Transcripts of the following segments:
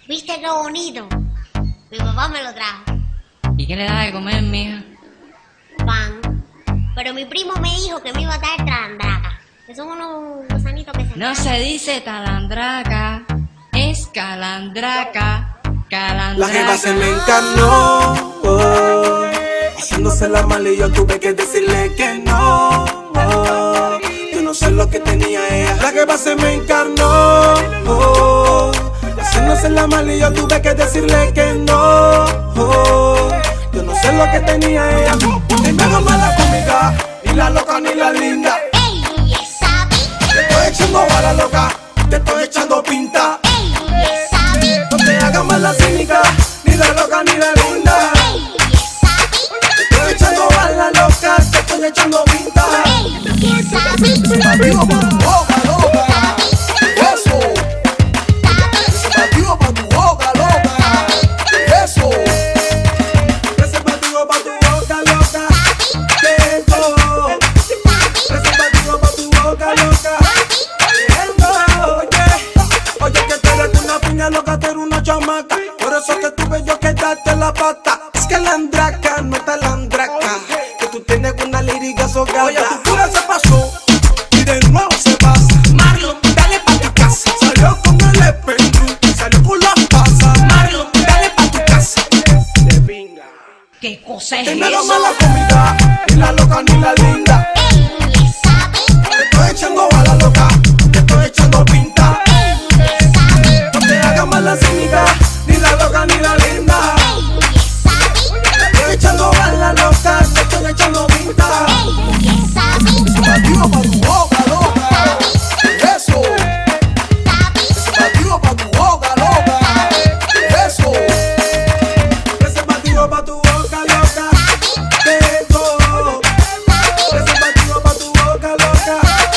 ¿Viste qué bonito? Mi papá me lo trajo. ¿Y qué le das de comer, mija? Pan. Pero mi primo me dijo que me iba a traer talandraca. Que son unos gusanitos que se No traen. se dice talandraca, es calandraca, calandraca. La jeva se me encarnó, oh, haciéndose la mal y yo tuve que decirle que no, oh, yo no sé lo que tenía ella. La jeva se me encarnó, oh, haciéndose la mal y yo tuve que decirle que no, oh, yo no sé lo que tenía ella. Ni me hago mala conmigo, ni la loca ni la linda. ¡Ey, esa Te estoy echando a la loca, te estoy echando pinta. ¡Ey, esa No te hagas más la cínica, ni la loca ni la linda. ¡Ey, esa Te estoy echando a la loca, te estoy echando pinta. ¡Ey, esa Batido pa' tu boca, loca. Eso. Batido pa' tu boca, loca. Eso. Preservativo pa' tu boca, loca. Eso. Preservativo pa' tu boca, loca. Eso. Oye, que tú eres una piña loca, tú eres una chamaca. Por eso que tuve yo que darte la pata. Es que la andraca no es talandraca, que tú tienes una lírica socada. Oye, tu cura se pasó y de nuevo se pasa. Marlon, dale pa' tu casa. Salió con el Ependu, salió con las pasas. Marlon, dale pa' tu casa. De pinga. ¿Qué cosa es Te me hago eso? mala comida, ni la loca ni la linda. ¡Ey, esa Te estoy echando a la loca, te estoy echando pinta. No te hagas mala cínica, ni la loca ni la linda. Te estoy echando a la loca, te estoy echando pinta. Batido pa' tu boca, loca. Eso. Preservativo pa' tu boca, loca. Eso. Preservativo pa' tu boca, loca. Eso. Preservativo pa' tu boca, loca.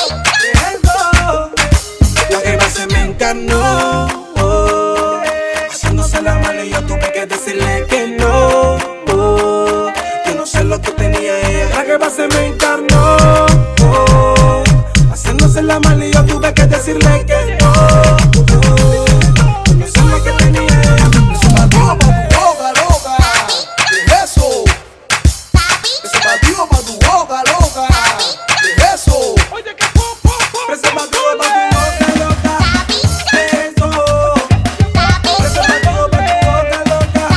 Eso. La jeva se me encarnó, oh, haciéndose la mala y yo tuve que decirle que no, oh, yo no sé lo que tenía ella. La jeva se me encarnó, oh, haciéndose la mala y yo tuve que decirle que no, oh, yo no sé lo que tenía ella. Preservativo pa' tu boca, loca. Eso. Preservativo pa' tu boca, loca. Eso. Preservativo pa' tu boca, loca. Eso. Preservativo pa' tu boca, loca.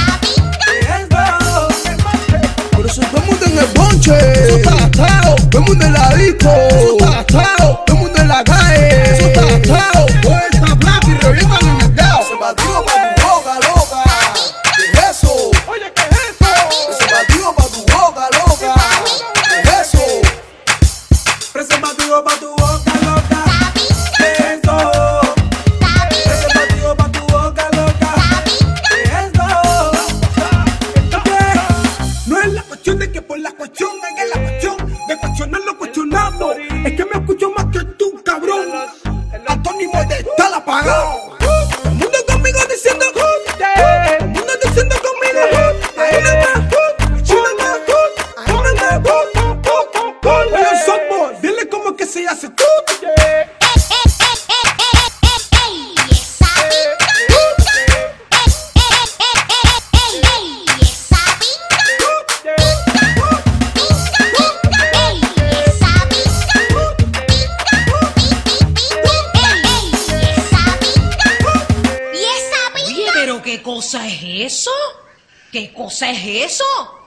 Eso. Por eso todo el mundo en el bonche, eso está atado. Todo el mundo en la disco, eso está atado. Todo el mundo en la calle, eso está atado. Todo está blanco y revientan en el dedo. Preservativo pa' tu boca, loca. Eso. Preservativo pa' tu boca, loca. Eso. Preservativo pa' tu boca, loca. Eso. Preservativo pa' tu boca, loca. Eso. No es la cuestión de que por la cuestión, es la cuestión de cuestionar lo cuestionado. Es que me escucho más que tú, cabrón. Antónimo de estar apagado. Todo el mundo conmigo diciendo todo el mundo diciendo conmigo ahí no está, chino está, ahí no está. Oye, softball, dile cómo que se hace tú. Oye, pero ¿qué cosa es eso? ¿Qué cosa es eso?